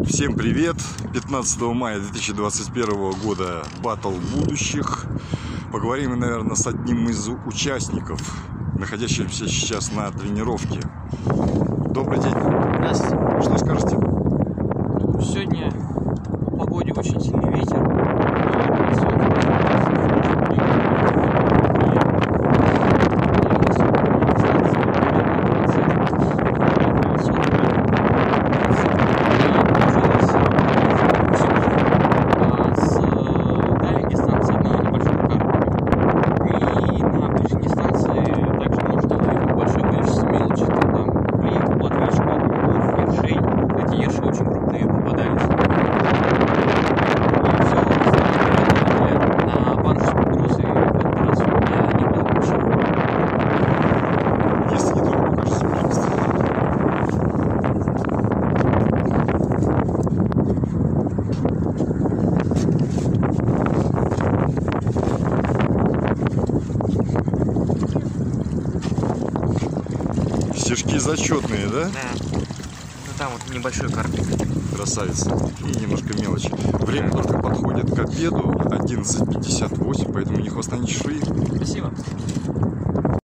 Всем привет! 15 мая 2021 года Батл будущих. Поговорим, наверное, с одним из участников, находящимся сейчас на тренировке. Добрый день! Здравствуйте! Что скажете? Сегодня по погоде очень сильный ветер. Стежки зачетные, да? Да. Ну там вот небольшой карпик. Красавица. И немножко мелочи. Время только подходит к обеду, 11:58, поэтому ни хвоста, ни чешуи. Спасибо.